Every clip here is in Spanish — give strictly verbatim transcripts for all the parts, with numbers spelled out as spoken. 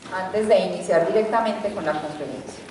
antes de iniciar directamente con la conferencia.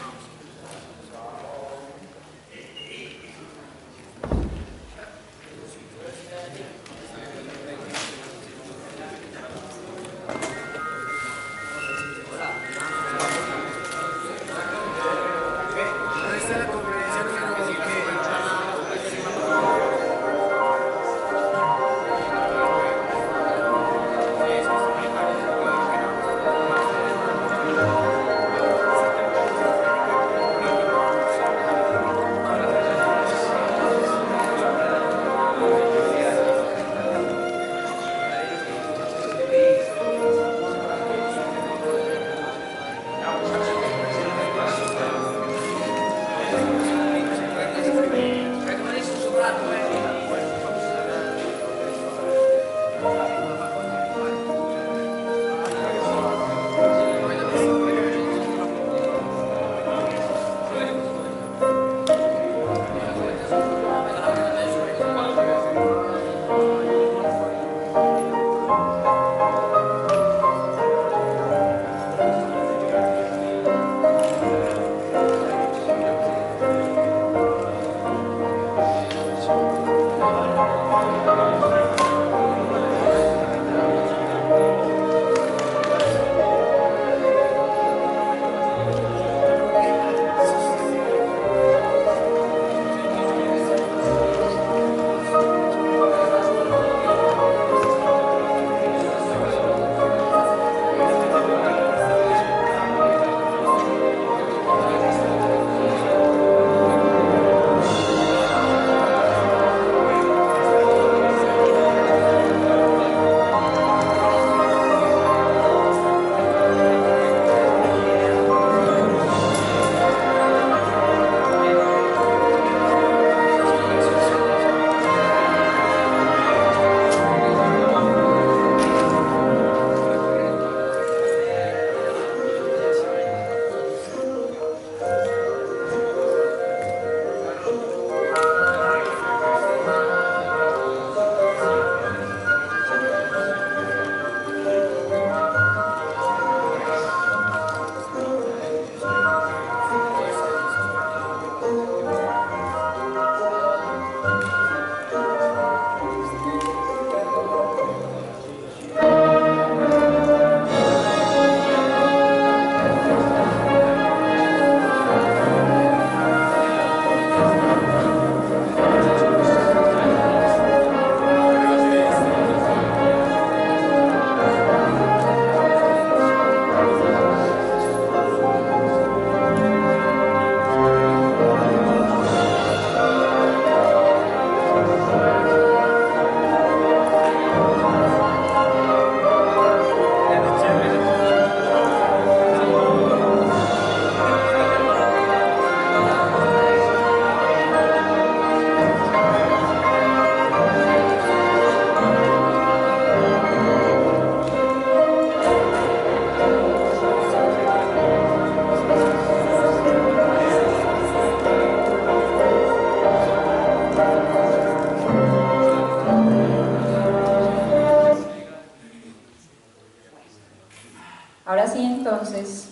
Ahora sí, entonces,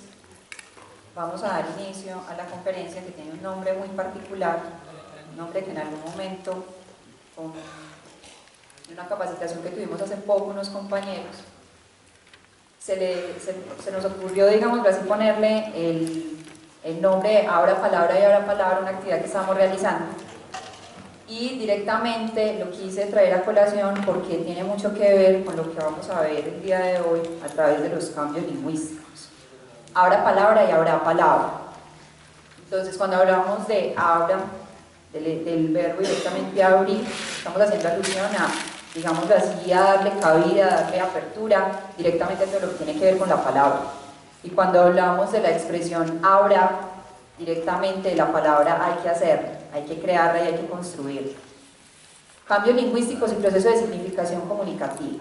vamos a dar inicio a la conferencia, que tiene un nombre muy particular, un nombre que en algún momento, con una capacitación que tuvimos hace poco unos compañeros, se, le, se, se nos ocurrió, digamos así, ponerle el, el nombre de Abra Palabra y Abra Palabra, una actividad que estamos realizando. Y directamente lo quise traer a colación porque tiene mucho que ver con lo que vamos a ver el día de hoy a través de los cambios lingüísticos. Abra palabra y habrá palabra. Entonces, cuando hablamos de abra, del, del verbo directamente abrir, estamos haciendo alusión a, digamos así, a darle cabida, a darle apertura directamente a todo lo que tiene que ver con la palabra. Y cuando hablamos de la expresión abra, directamente la palabra hay que hacerla, hay que crearla y hay que construirla. Cambios lingüísticos y proceso de significación comunicativa.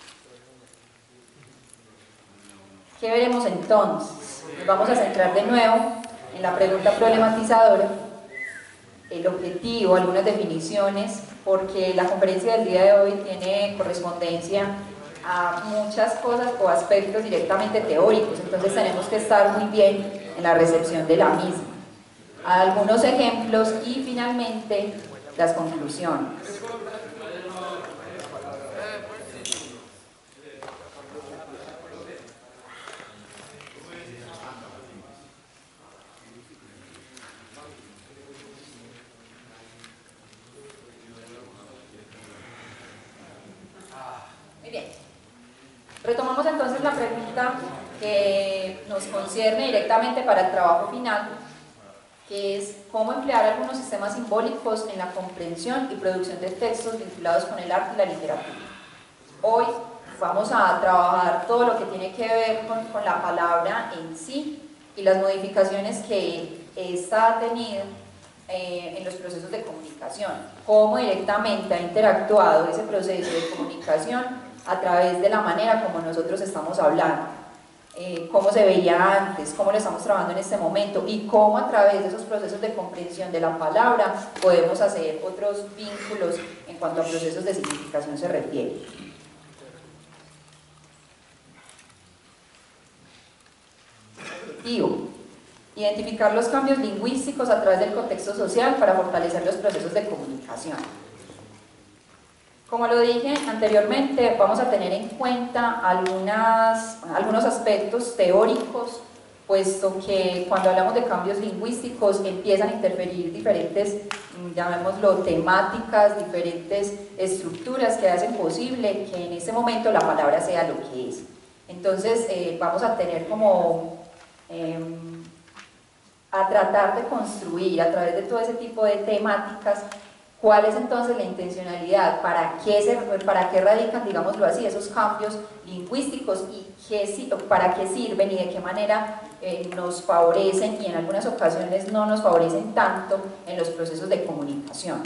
¿Qué veremos entonces? Nos vamos a centrar de nuevo en la pregunta problematizadora, el objetivo, algunas definiciones, porque la conferencia del día de hoy tiene correspondencia a muchas cosas o aspectos directamente teóricos, entonces tenemos que estar muy bien en la recepción de la misma. Algunos ejemplos y finalmente las conclusiones. Muy bien. Retomamos entonces la pregunta que nos concierne directamente para el trabajo final, que es cómo emplear algunos sistemas simbólicos en la comprensión y producción de textos vinculados con el arte y la literatura. Hoy vamos a trabajar todo lo que tiene que ver con, con la palabra en sí y las modificaciones que ésta ha tenido eh, en los procesos de comunicación, cómo directamente ha interactuado ese proceso de comunicación a través de la manera como nosotros estamos hablando. Eh, cómo se veía antes, cómo lo estamos trabajando en este momento y cómo a través de esos procesos de comprensión de la palabra podemos hacer otros vínculos en cuanto a procesos de significación se refiere. Objetivo: identificar los cambios lingüísticos a través del contexto social para fortalecer los procesos de comunicación. Como lo dije anteriormente, vamos a tener en cuenta algunas, algunos aspectos teóricos, puesto que cuando hablamos de cambios lingüísticos empiezan a interferir diferentes, llamémoslo, temáticas, diferentes estructuras que hacen posible que en este momento la palabra sea lo que es. Entonces eh, vamos a tener como eh, a tratar de construir a través de todo ese tipo de temáticas. ¿Cuál es entonces la intencionalidad? ¿Para qué, se, para qué radican, digámoslo así, esos cambios lingüísticos y qué, para qué sirven y de qué manera eh, nos favorecen y en algunas ocasiones no nos favorecen tanto en los procesos de comunicación?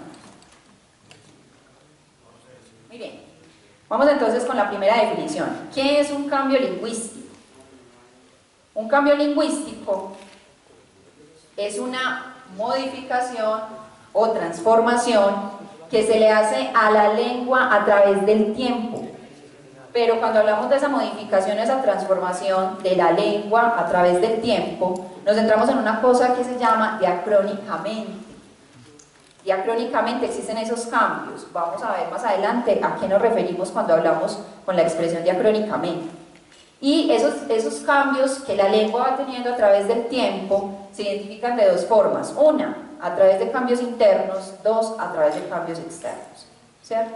Muy bien, vamos entonces con la primera definición. ¿Qué es un cambio lingüístico? Un cambio lingüístico es una modificación o transformación que se le hace a la lengua a través del tiempo. Pero cuando hablamos de esa modificación, esa transformación de la lengua a través del tiempo, nos centramos en una cosa que se llama diacrónicamente. Diacrónicamente existen esos cambios. Vamos a ver más adelante a qué nos referimos cuando hablamos con la expresión diacrónicamente. Y esos, esos cambios que la lengua va teniendo a través del tiempo se identifican de dos formas. Una, a través de cambios internos. Dos, a través de cambios externos. ¿Cierto?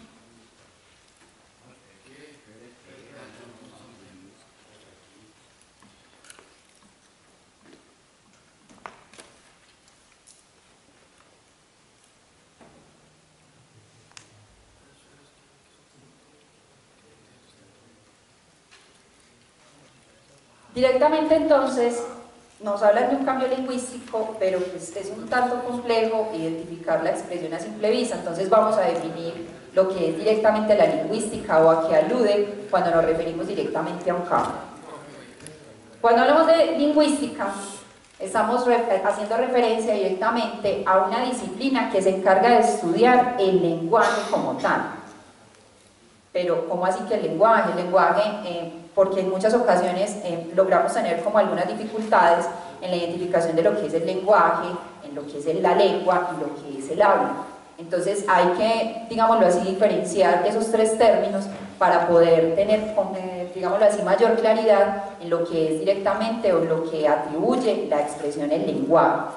Directamente entonces nos hablan de un cambio lingüístico, pero pues es un tanto complejo identificar la expresión a simple vista, entonces vamos a definir lo que es directamente la lingüística o a qué alude cuando nos referimos directamente a un cambio. Cuando hablamos de lingüística, estamos haciendo referencia directamente a una disciplina que se encarga de estudiar el lenguaje como tal. Pero, ¿cómo así que el lenguaje? El lenguaje, eh, porque en muchas ocasiones eh, logramos tener como algunas dificultades en la identificación de lo que es el lenguaje, en lo que es la lengua y lo que es el habla. Entonces hay que, digámoslo así, diferenciar esos tres términos para poder tener, digámoslo así, mayor claridad en lo que es directamente o lo que atribuye la expresión el lenguaje.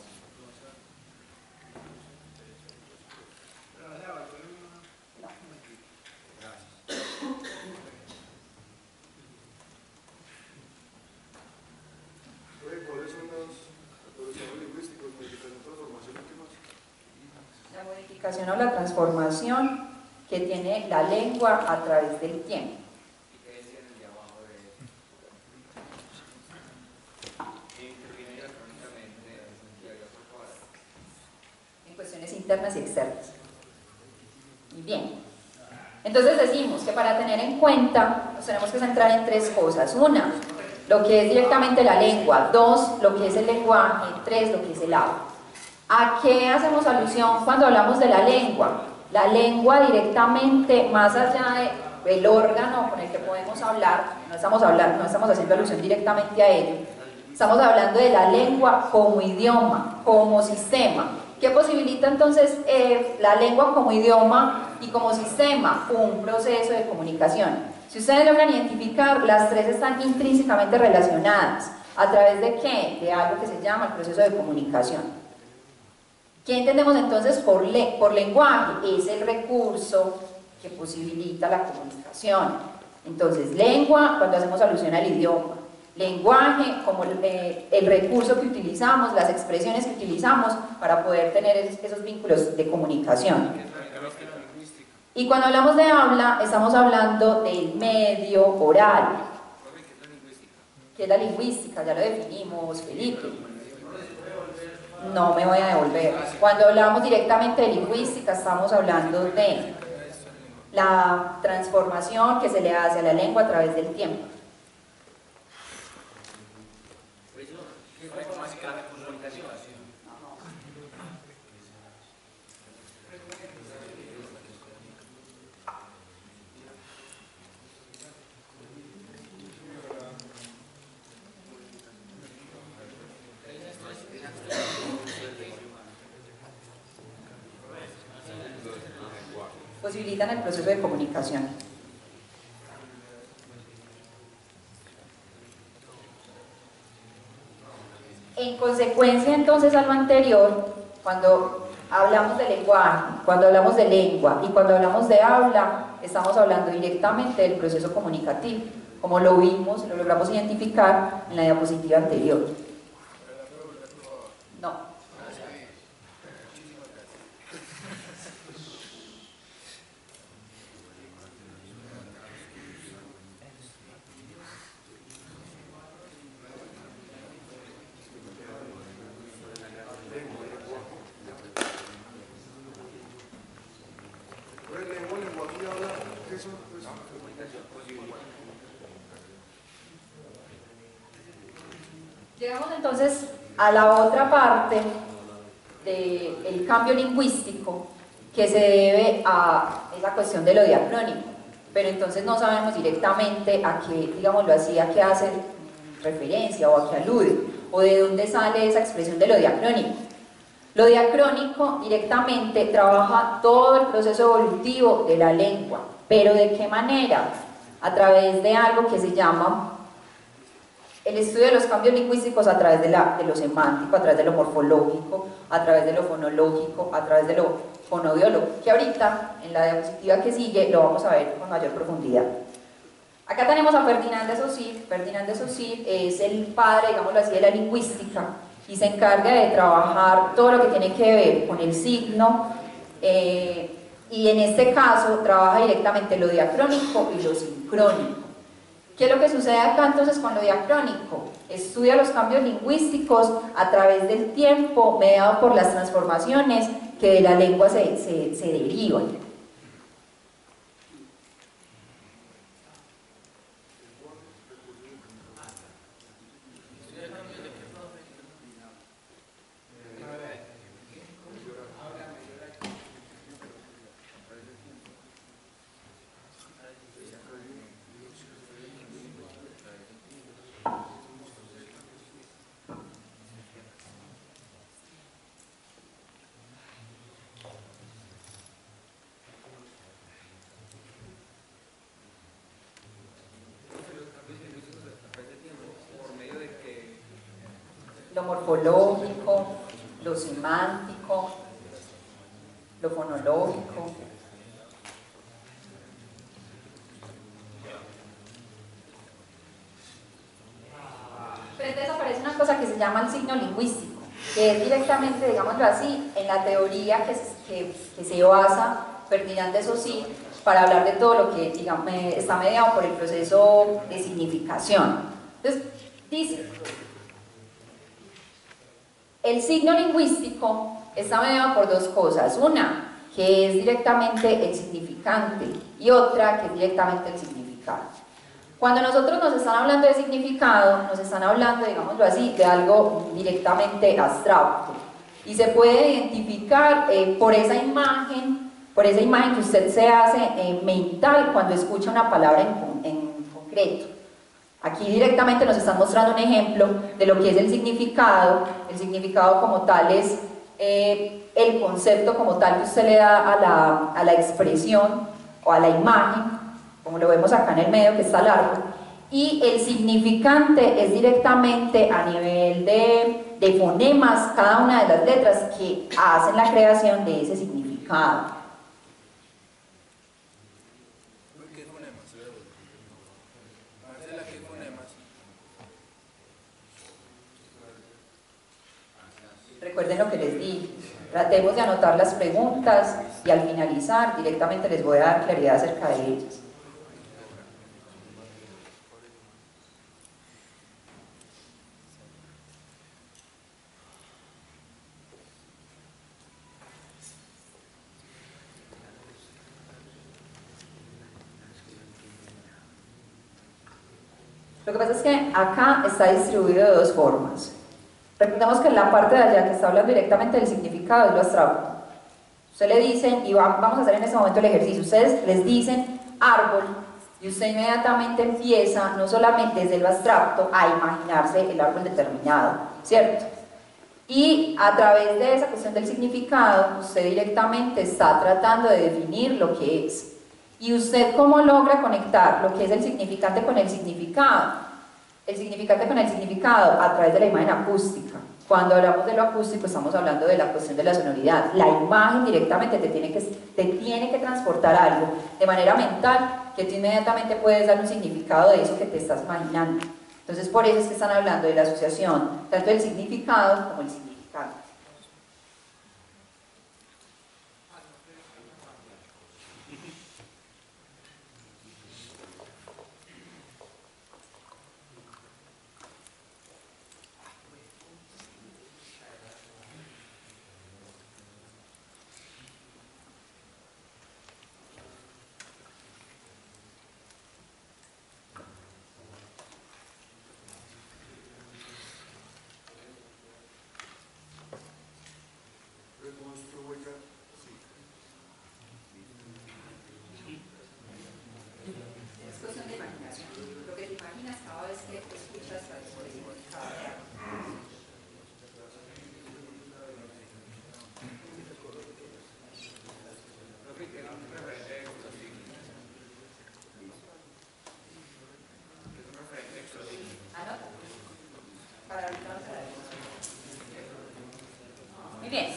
O la transformación que tiene la lengua a través del tiempo. En cuestiones internas y externas. Muy bien. Entonces decimos que para tener en cuenta nos tenemos que centrar en tres cosas. Una, lo que es directamente la lengua. Dos, lo que es el lenguaje. Tres, lo que es el habla. ¿A qué hacemos alusión cuando hablamos de la lengua? La lengua directamente, más allá de el órgano con el que podemos hablar, no estamos, hablando, no estamos haciendo alusión directamente a ello, estamos hablando de la lengua como idioma, como sistema. ¿Qué posibilita entonces eh, la lengua como idioma y como sistema? Un proceso de comunicación. Si ustedes logran identificar, las tres están intrínsecamente relacionadas. ¿A través de qué? De algo que se llama el proceso de comunicación. ¿Qué entendemos entonces por, le por lenguaje? Es el recurso que posibilita la comunicación. Entonces, lengua, cuando hacemos alusión al idioma. Lenguaje, como el, eh, el recurso que utilizamos, las expresiones que utilizamos para poder tener esos, esos vínculos de comunicación. Y cuando hablamos de habla, estamos hablando del medio oral. ¿Qué es la lingüística? Ya lo definimos, Felipe. No me voy a devolver. Cuando hablamos directamente de lingüística, estamos hablando de la transformación que se le hace a la lengua a través del tiempo. Posibilitan el proceso de comunicación. En consecuencia entonces a lo anterior, cuando hablamos de lenguaje, cuando hablamos de lengua y cuando hablamos de habla, estamos hablando directamente del proceso comunicativo, como lo vimos, lo logramos identificar en la diapositiva anterior. No. Llegamos entonces a la otra parte del cambio lingüístico que se debe a esa cuestión de lo diacrónico, pero entonces no sabemos directamente a qué, digámoslo así, a qué hace referencia o a qué alude, o de dónde sale esa expresión de lo diacrónico. Lo diacrónico directamente trabaja todo el proceso evolutivo de la lengua, pero ¿de qué manera? A través de algo que se llama el estudio de los cambios lingüísticos a través de, la, de lo semántico, a través de lo morfológico, a través de lo fonológico, a través de lo fonoaudiólogo, que ahorita en la diapositiva que sigue lo vamos a ver con mayor profundidad. Acá tenemos a Ferdinand de Saussure. Ferdinand de Saussure es el padre, digámoslo así, de la lingüística y se encarga de trabajar todo lo que tiene que ver con el signo eh, y en este caso trabaja directamente lo diacrónico y lo sincrónico. ¿Qué es lo que sucede acá entonces con lo diacrónico? Estudia los cambios lingüísticos a través del tiempo mediado por las transformaciones que de la lengua se, se, se derivan. Lo morfológico, lo semántico, lo fonológico. Frente a eso aparece una cosa que se llama el signo lingüístico, que es directamente, digámoslo así, en la teoría que, que, que se basa Ferdinand de Saussure para hablar de todo lo que digamos, está mediado por el proceso de significación. Entonces, dice, el signo lingüístico está mediado por dos cosas, una que es directamente el significante y otra que es directamente el significado. Cuando nosotros nos están hablando de significado, nos están hablando, digámoslo así, de algo directamente abstracto y se puede identificar eh, por esa imagen por esa imagen que usted se hace eh, mental cuando escucha una palabra en, en concreto. Aquí directamente nos están mostrando un ejemplo de lo que es el significado. El significado como tal es eh, el concepto como tal que usted le da a la, a la expresión o a la imagen, como lo vemos acá en el medio que está largo, y el significante es directamente a nivel de, de fonemas, cada una de las letras que hacen la creación de ese significado. ¿Qué fonemas? Marcela, ¿qué fonemas? Recuerden lo que les di, tratemos de anotar las preguntas y al finalizar directamente les voy a dar claridad acerca de ellas. Lo que pasa es que acá está distribuido de dos formas. Recordemos que en la parte de allá que está hablando directamente del significado es lo abstracto. Ustedes le dicen, y vamos a hacer en este momento el ejercicio, ustedes les dicen árbol y usted inmediatamente empieza, no solamente desde lo abstracto, a imaginarse el árbol determinado, ¿cierto? Y a través de esa cuestión del significado, usted directamente está tratando de definir lo que es. ¿Y usted cómo logra conectar lo que es el significante con el significado? El significante con el significado a través de la imagen acústica. Cuando hablamos de lo acústico estamos hablando de la cuestión de la sonoridad. La imagen directamente te tiene que, te tiene que transportar algo de manera mental que tú inmediatamente puedes dar un significado de eso que te estás imaginando. Entonces por eso es que están hablando de la asociación tanto del significado como el significado. Muy bien.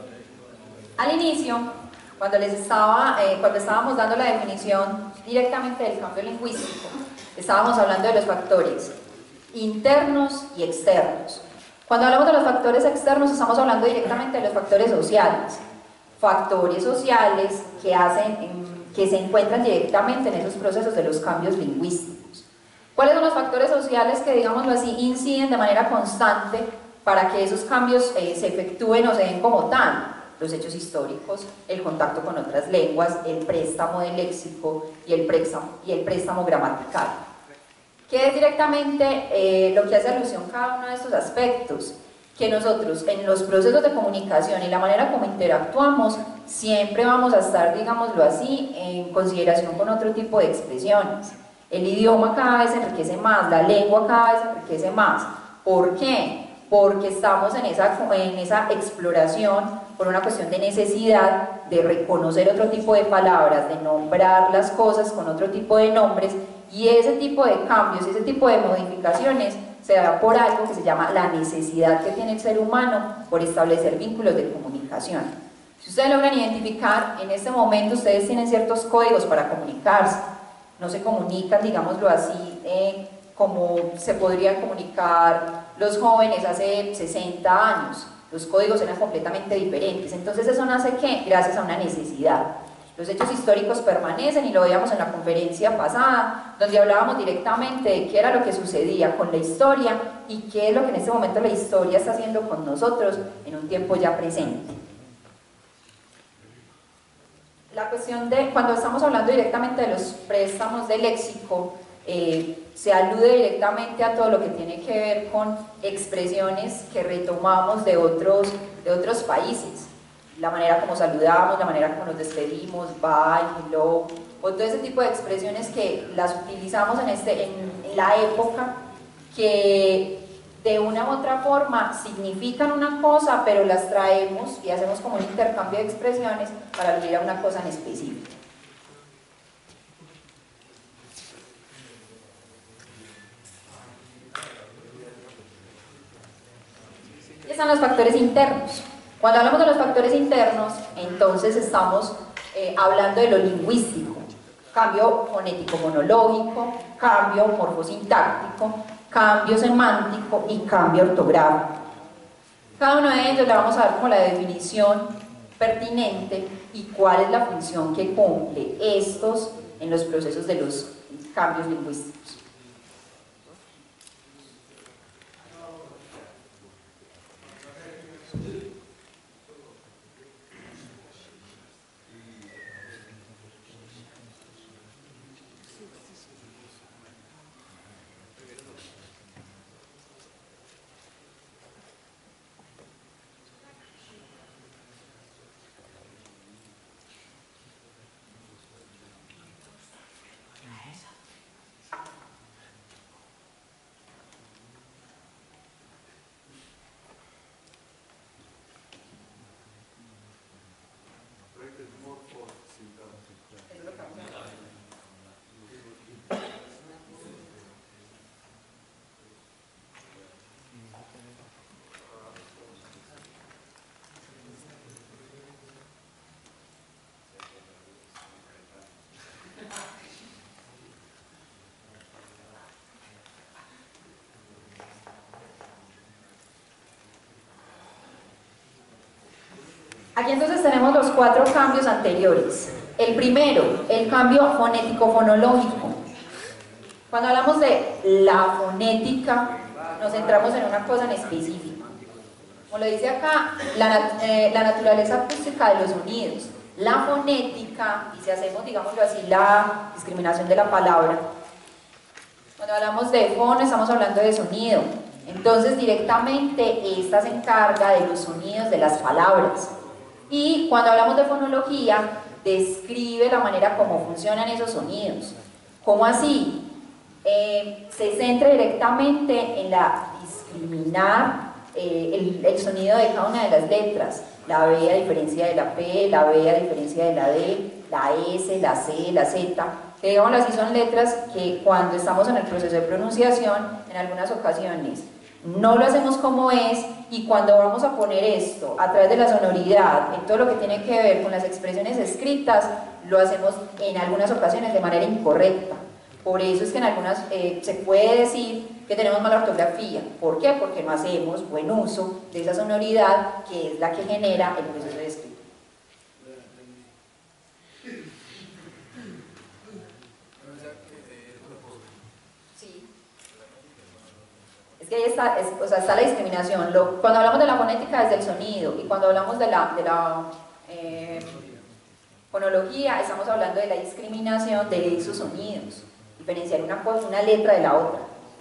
Al inicio, cuando les estaba, eh, cuando estábamos dando la definición directamente del cambio lingüístico, estábamos hablando de los factores internos y externos. Cuando hablamos de los factores externos, estamos hablando directamente de los factores sociales. Factores sociales que hacen, que se encuentran directamente en esos procesos de los cambios lingüísticos. ¿Cuáles son los factores sociales que, digámoslo así, inciden de manera constante para que esos cambios eh, se efectúen o se den como tal? Los hechos históricos, el contacto con otras lenguas, el préstamo del léxico y el préstamo, y el préstamo gramatical. ¿Qué es directamente eh, lo que hace alusión a cada uno de estos aspectos? Que nosotros en los procesos de comunicación y la manera como interactuamos siempre vamos a estar, digámoslo así, en consideración con otro tipo de expresiones. El idioma cada vez se enriquece más, la lengua cada vez se enriquece más. ¿Por qué? Porque estamos en esa, en esa exploración por una cuestión de necesidad de reconocer otro tipo de palabras, de nombrar las cosas con otro tipo de nombres, y ese tipo de cambios, ese tipo de modificaciones se da por algo que se llama la necesidad que tiene el ser humano por establecer vínculos de comunicación. Si ustedes logran identificar, en este momento ustedes tienen ciertos códigos para comunicarse, no se comunican, digámoslo así, eh, como se podrían comunicar los jóvenes hace sesenta años. Los códigos eran completamente diferentes. Entonces eso nace ¿qué? Gracias a una necesidad. Los hechos históricos permanecen y lo veíamos en la conferencia pasada, donde hablábamos directamente de qué era lo que sucedía con la historia y qué es lo que en este momento la historia está haciendo con nosotros en un tiempo ya presente. La cuestión de, cuando estamos hablando directamente de los préstamos de léxico, eh, se alude directamente a todo lo que tiene que ver con expresiones que retomamos de otros, de otros países. la manera como saludamos, la manera como nos despedimos, bye, hello, o todo ese tipo de expresiones que las utilizamos en, este, en, en la época, que de una u otra forma significan una cosa, pero las traemos y hacemos como un intercambio de expresiones para aludir a una cosa en específico. Y están los factores internos. Cuando hablamos de los factores internos, entonces estamos eh, hablando de lo lingüístico, cambio fonético-fonológico, cambio morfosintáctico, cambio semántico y cambio ortográfico. Cada uno de ellos le vamos a dar como la definición pertinente y cuál es la función que cumple estos en los procesos de los cambios lingüísticos. Aquí entonces tenemos los cuatro cambios anteriores. El primero, el cambio fonético-fonológico. Cuando hablamos de la fonética, nos centramos en una cosa en específico. Como lo dice acá, la, eh, la naturaleza acústica de los sonidos. La fonética, y si hacemos, digámoslo así, la discriminación de la palabra. Cuando hablamos de fono, estamos hablando de sonido. Entonces, directamente, esta se encarga de los sonidos de las palabras. Y cuando hablamos de fonología, describe la manera como funcionan esos sonidos. ¿Cómo así? Eh, se centra directamente en la discriminar eh, el, el sonido de cada una de las letras. La B a diferencia de la P, la B a diferencia de la D, la S, la C, la Z, que digámoslo así son letras que cuando estamos en el proceso de pronunciación, en algunas ocasiones no lo hacemos como es, y cuando vamos a poner esto a través de la sonoridad en todo lo que tiene que ver con las expresiones escritas, lo hacemos en algunas ocasiones de manera incorrecta. Por eso es que en algunas eh, se puede decir que tenemos mala ortografía. ¿Por qué? Porque no hacemos buen uso de esa sonoridad que es la que genera el proceso de escritura. Es que ahí está, es, o sea, está la discriminación. Lo, cuando hablamos de la fonética es del sonido, y cuando hablamos de la, de la eh, fonología estamos hablando de la discriminación de esos sonidos, diferenciar una cosa, una letra de la otra.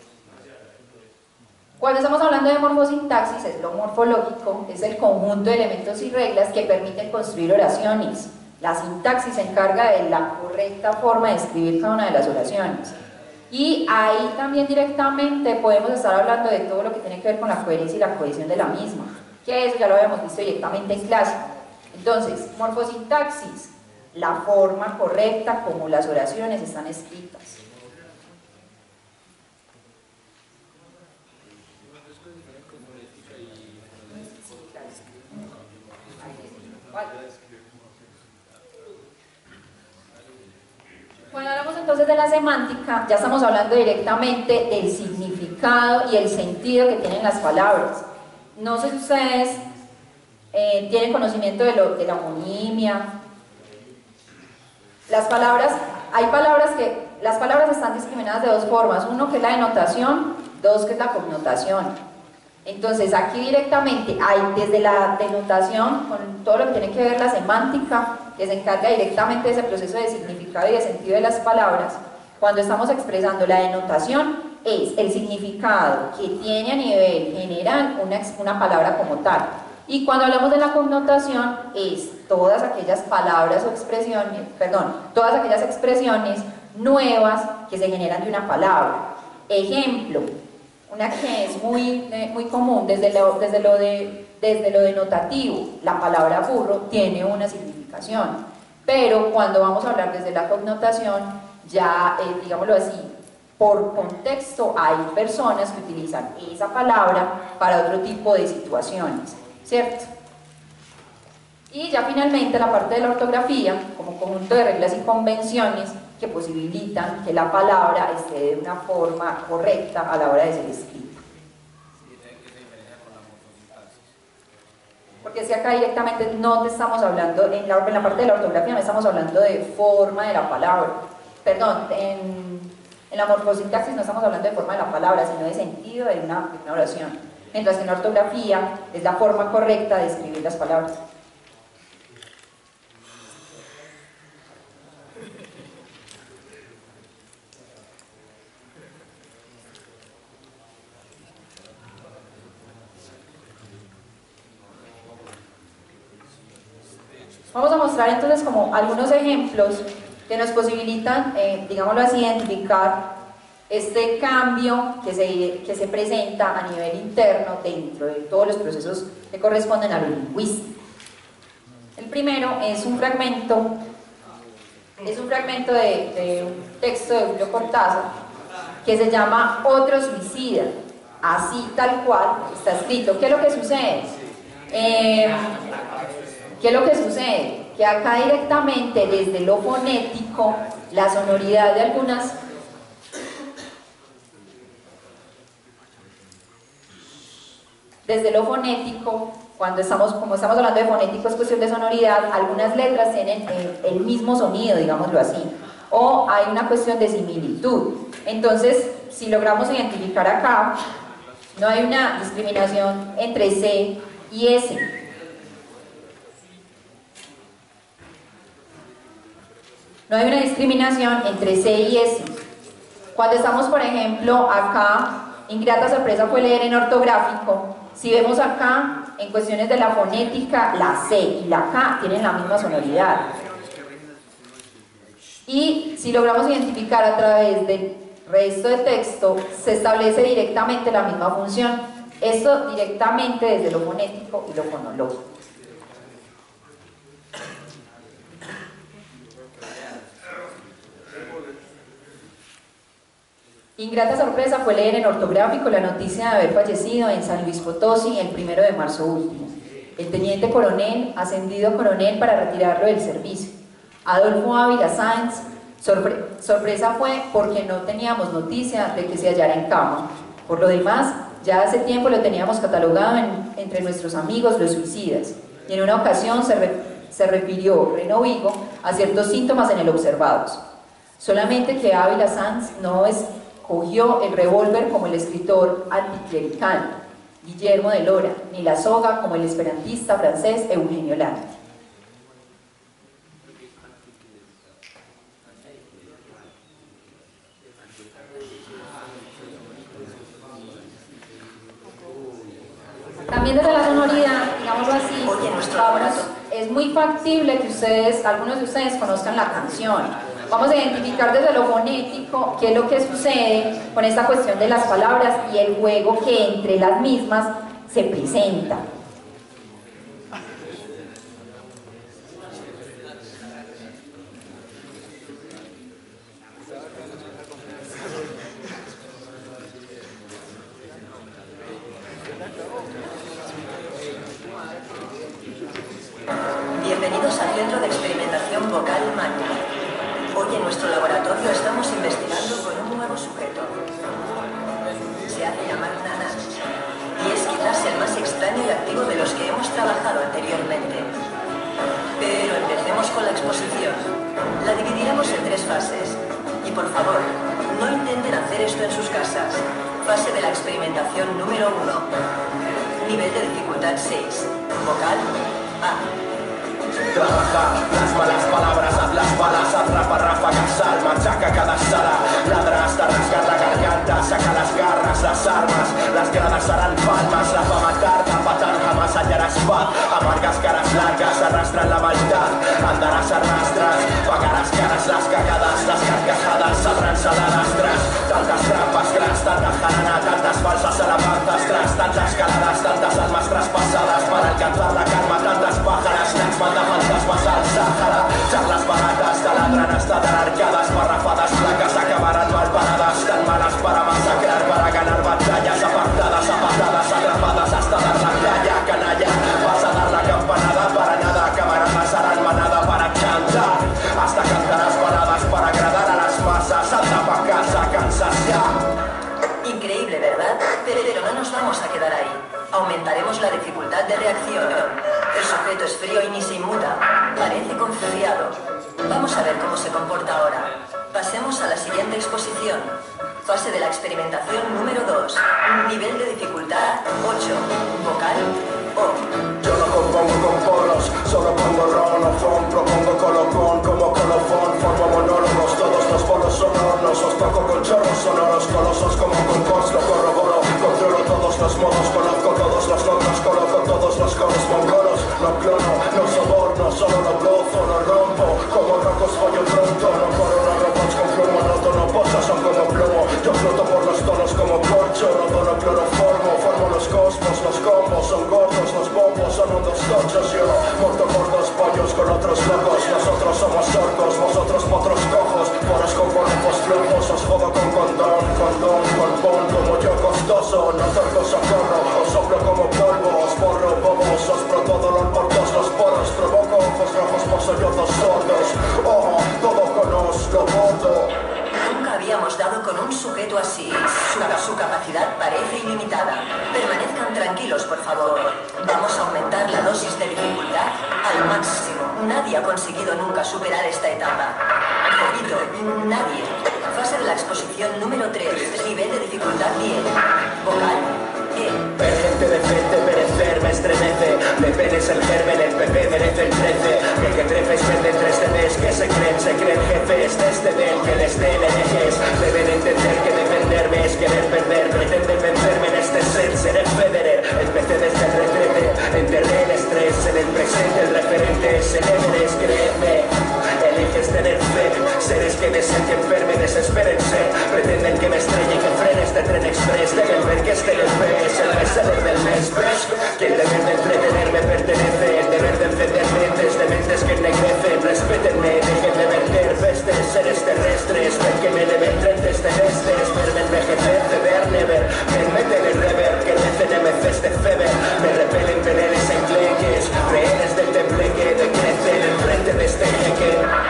Cuando estamos hablando de morfosintaxis, es lo morfológico, es el conjunto de elementos y reglas que permiten construir oraciones. La sintaxis se encarga de la correcta forma de escribir cada una de las oraciones. Y ahí también directamente podemos estar hablando de todo lo que tiene que ver con la coherencia y la cohesión de la misma, que eso ya lo habíamos visto directamente en clase. Entonces, morfosintaxis, la forma correcta como las oraciones están escritas. Cuando hablamos entonces de la semántica, ya estamos hablando directamente del significado y el sentido que tienen las palabras. No sé si ustedes eh, tienen conocimiento de, lo, de la homonimia. Las palabras, hay palabras que, las palabras están discriminadas de dos formas. Uno que es la denotación, dos que es la connotación. Entonces aquí directamente hay desde la denotación, con todo lo que tiene que ver la semántica, que se encarga directamente de ese proceso de significado y de sentido de las palabras. Cuando estamos expresando la denotación, es el significado que tiene a nivel general una, una palabra como tal. Y cuando hablamos de la connotación, es todas aquellas palabras o expresiones, perdón, todas aquellas expresiones nuevas que se generan de una palabra. Ejemplo, una que es muy, eh, muy común desde lo, desde, lo de, desde lo denotativo, la palabra burro tiene una significación, pero cuando vamos a hablar desde la connotación, ya, eh, digámoslo así, por contexto hay personas que utilizan esa palabra para otro tipo de situaciones, ¿cierto? Y ya finalmente la parte de la ortografía, como conjunto de reglas y convenciones que posibilitan que la palabra esté de una forma correcta a la hora de ser escrita. Porque si acá directamente no te estamos hablando, en la, en la parte de la ortografía no estamos hablando de forma de la palabra, perdón, en, en la morfosintaxis no estamos hablando de forma de la palabra, sino de sentido de una, de una oración, mientras que en la ortografía es la forma correcta de escribir las palabras. Vamos a mostrar entonces como algunos ejemplos que nos posibilitan, eh, digámoslo así, identificar este cambio que se, que se presenta a nivel interno dentro de todos los procesos que corresponden a lo lingüístico. El primero es un fragmento, es un fragmento de, de un texto de Julio Cortázar que se llama Otro suicida, así tal cual está escrito. ¿Qué es lo que sucede? Eh, ¿Qué es lo que sucede? Que acá directamente desde lo fonético, la sonoridad de algunas desde lo fonético, cuando estamos, como estamos hablando de fonético es cuestión de sonoridad, algunas letras tienen el, el mismo sonido, digámoslo así, o hay una cuestión de similitud. Entonces, si logramos identificar acá, no hay una discriminación entre C y S. No hay una discriminación entre C y S. Cuando estamos, por ejemplo, acá, ingrata sorpresa fue leer en ortográfico, si vemos acá, en cuestiones de la fonética, la C y la K tienen la misma sonoridad. Y si logramos identificar a través del resto de texto, se establece directamente la misma función. Esto directamente desde lo fonético y lo fonológico. Ingrata sorpresa fue leer en ortográfico la noticia de haber fallecido en San Luis Potosí el primero de marzo último. El teniente coronel, ascendido a coronel para retirarlo del servicio. Adolfo Ávila Sáenz, sorpre sorpresa fue porque no teníamos noticia de que se hallara en cama. Por lo demás, ya hace tiempo lo teníamos catalogado en, entre nuestros amigos los suicidas. Y en una ocasión se, re se refirió Reno Vigo a ciertos síntomas en él observados. Solamente que Ávila Sáenz no es cogió el revólver como el escritor anticlerical Guillermo de Lora, ni la soga como el esperantista francés Eugenio Lanti. También desde la sonoridad, digámoslo así, vamos, es muy factible que ustedes, algunos de ustedes conozcan la canción. Vamos a identificar desde lo fonético qué es lo que sucede con esta cuestión de las palabras y el juego que entre las mismas se presenta. Bienvenidos al Centro de Experimentación Vocal Manual. Hoy en nuestro laboratorio estamos investigando con un nuevo sujeto. Se hace llamar Nana y es quizás el más extraño y activo de los que hemos trabajado anteriormente. Pero empecemos con la exposición. La dividiremos en tres fases. Y por favor, no intenten hacer esto en sus casas. Fase de la experimentación número uno. Nivel de dificultad seis. Vocal A. Trabaja las malas palabras, haz las balas, atrapa ráfagas, sal, machaca cada sala, ladra hasta rasgar la garganta, saca las garras, las armas, las gradas harán palmas, la va a matar, zapatán jamás hallarás paz. Amargas caras largas arrastran la maldad. Andarás arrastras, pagarás caras las cagadas. Las carcajadas saldrán saladas tras tantas trampas tras tanta jarana, tantas falsas alabanzas tras tantas caladas, tantas almas traspasadas para alcanzar la calma, tantas pájaras, las manda fantasmas al Sáhara. Charlas baratas taladran hasta dar arcadas, parrafadas flacas acabarán mal paradas, tan malas para masacrar, para ganar batallas, apartadas, apatadas, atrapadas hasta dar la playa, canalla. Vas a dar la campanada, para nada acabarán, pasarán manada para cantar, hasta cantarás baladas para agradar a las masas. Anda pa' casa, cansas ya. Increíble, ¿verdad? Pero no nos vamos a quedar ahí. Aumentaremos la dificultad de reacción. El sujeto es frío y ni se inmuta. Parece confiado. Vamos a ver cómo se comporta ahora. Pasemos a la siguiente exposición. Fase de la experimentación número dos. Nivel de dificultad ocho. Vocal O. Yo no compongo con polos, solo pongo ron o fon. Propongo colocón como colofón. Formo monólogos, todos los polos son hornos. Os toco con chorros sonoros, colosos como con cons. Lo corroboro, controlo todos los modos. Conozco todos los logros, coloco todos los coros mongolos. No clono, no soborno, solo lo gozo, no rompo. Como rocos follo pronto, no corro los robots con plomo. No tono pozos, son como plomo. Yo floto por los tonos como corcho. No tono cloroformo, formo los cosmos. Los combos son gordos, los bombos son unos tochos. Yo monto por dos pollos con otros locos. Nosotros somos orcos, vosotros potros cojos. Poros con polvos flojos, os jodo con condón. Condón, con pon como yo costoso. No torco socorro, os soplo como polvo. Os borro bobos, os broto dolor por todos los poros. Provoco ojos rojos, poso yo dos sordos. Oh, todo con os lo bordo. Nunca habíamos dado con un sujeto así. Su, su capacidad parece ilimitada. Permanezcan tranquilos, por favor. Vamos a aumentar la dosis de dificultad al máximo. Nadie ha conseguido nunca superar esta etapa. Repito, nadie. Fase de la exposición número tres. Nivel de dificultad diez. Vocal E. Ver gente decente, perecer, me estremece. Le penes el germen, el P P merece el trece. Que que trepes venden tres D Ds, que se creen, se creen jefes de este del que les den herejes. Deben entender que defenderme es querer perder. Pretenden vencerme en este set, seré Federer. Empecé desde el retrete, enterré el estrés. En el presente el referente es el Everest, créeme. Eliges tener fe, seres que deseen que enferme, desespérense. Pretenden que me estrelle, que frene este tren express. Deben ver que este L P es el bestseller del mes, ¿ves? Que el deber de entretenerme pertenece. El deber de encender mentes de mentes que ennegrecen. Respétenme, dejen de verter pestes, seres terrestres. Ven que me eleven trentes celestes. Verme envejecer, ceder, never. Me meten el rever, que recen M Cs de feber. Me repelen peneles enclenques. Rehenes del tembleque, decrecen en frente de este jeque.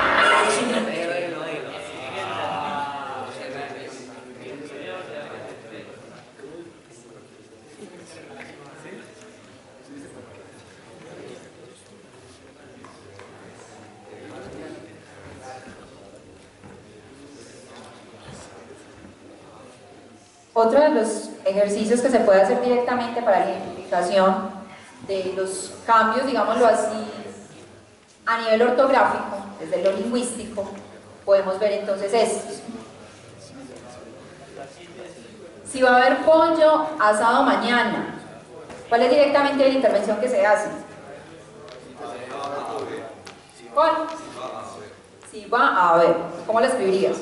Otro de los ejercicios que se puede hacer directamente para la identificación de los cambios, digámoslo así, a nivel ortográfico, desde lo lingüístico, podemos ver entonces estos. Si va a haber pollo asado mañana, ¿cuál es directamente la intervención que se hace? ¿Cuál? Si va a haber. ¿Cómo la escribirías?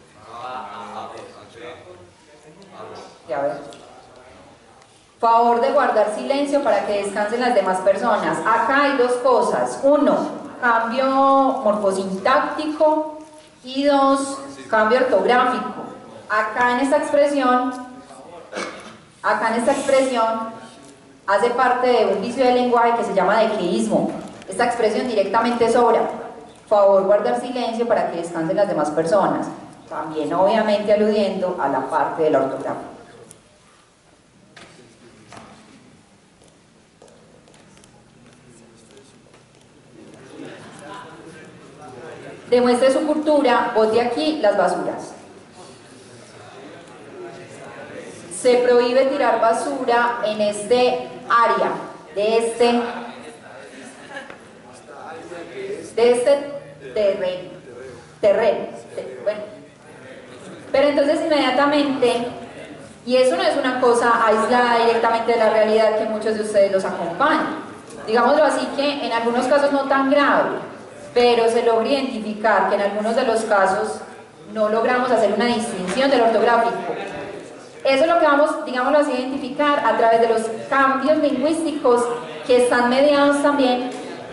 Ya ves. Favor de guardar silencio para que descansen las demás personas. Acá hay dos cosas. Uno, cambio morfosintáctico y dos, cambio ortográfico. Acá en esta expresión, acá en esta expresión hace parte de un vicio del lenguaje que se llama dequeísmo. Esta expresión directamente sobra. Favor guardar silencio para que descansen las demás personas. También obviamente aludiendo a la parte de la ortografía. Demuestre su cultura, bote aquí las basuras. Se prohíbe tirar basura en este área, de este, de este terreno, terreno, bueno. Pero entonces inmediatamente Y eso no es una cosa aislada directamente de la realidad que muchos de ustedes los acompañan. Digámoslo así, que en algunos casos no tan grave, pero se logra identificar que en algunos de los casos no logramos hacer una distinción del ortográfico. Eso es lo que vamos, digámoslo así, a identificar a través de los cambios lingüísticos que están mediados también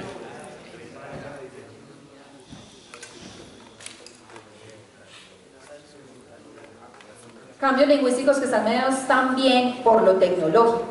cambios lingüísticos que están mediados también por lo tecnológico.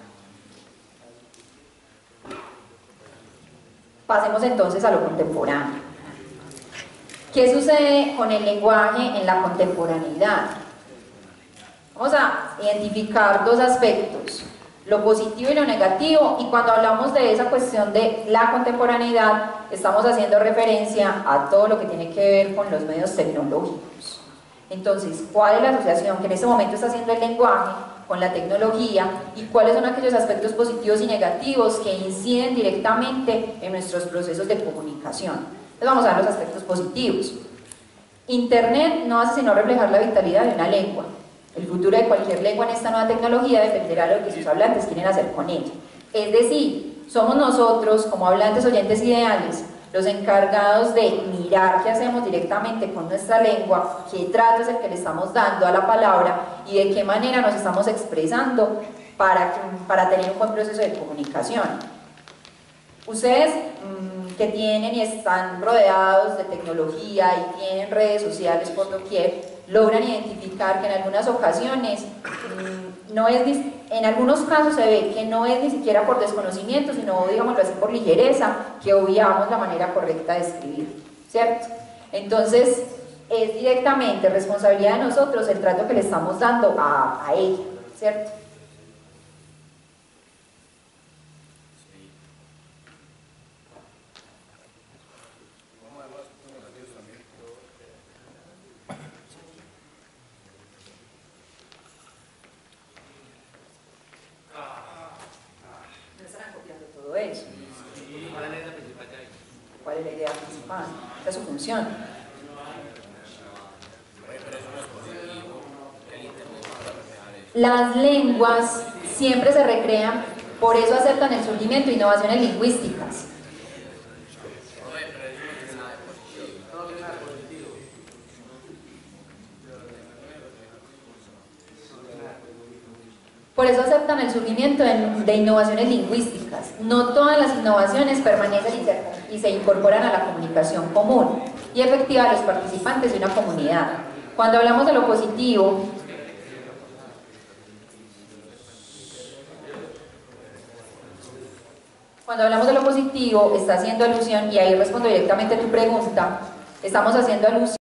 Pasemos entonces a lo contemporáneo. ¿Qué sucede con el lenguaje en la contemporaneidad? Vamos a identificar dos aspectos, lo positivo y lo negativo, y cuando hablamos de esa cuestión de la contemporaneidad, estamos haciendo referencia a todo lo que tiene que ver con los medios tecnológicos. Entonces, ¿cuál es la asociación que en este momento está haciendo el lenguaje con la tecnología y cuáles son aquellos aspectos positivos y negativos que inciden directamente en nuestros procesos de comunicación? Entonces vamos a ver los aspectos positivos. Internet no hace sino reflejar la vitalidad de una lengua. El futuro de cualquier lengua en esta nueva tecnología dependerá de lo que sus hablantes quieren hacer con ella. Es decir, somos nosotros, como hablantes oyentes ideales, los encargados de mirar qué hacemos directamente con nuestra lengua, qué trato es el que le estamos dando a la palabra y de qué manera nos estamos expresando para, para tener un buen proceso de comunicación. Ustedes mmm, que tienen y están rodeados de tecnología y tienen redes sociales por doquier, logran identificar que en algunas ocasiones, mmm, no es, en algunos casos se ve que no es ni siquiera por desconocimiento, sino, digámoslo así, por ligereza, que obviamos la manera correcta de escribir, ¿cierto? Entonces, es directamente responsabilidad de nosotros el trato que le estamos dando a, a ella, ¿cierto? Eso. ¿Cuál es la idea principal? ¿Cuál es su función? Las lenguas siempre se recrean, por eso aceptan el surgimiento de innovaciones lingüísticas. Por eso aceptan el surgimiento de, de innovaciones lingüísticas. No todas las innovaciones permanecen y se, y se incorporan a la comunicación común y efectiva de los participantes de una comunidad. Cuando hablamos de lo positivo, cuando hablamos de lo positivo, está haciendo alusión, y ahí respondo directamente a tu pregunta, estamos haciendo alusión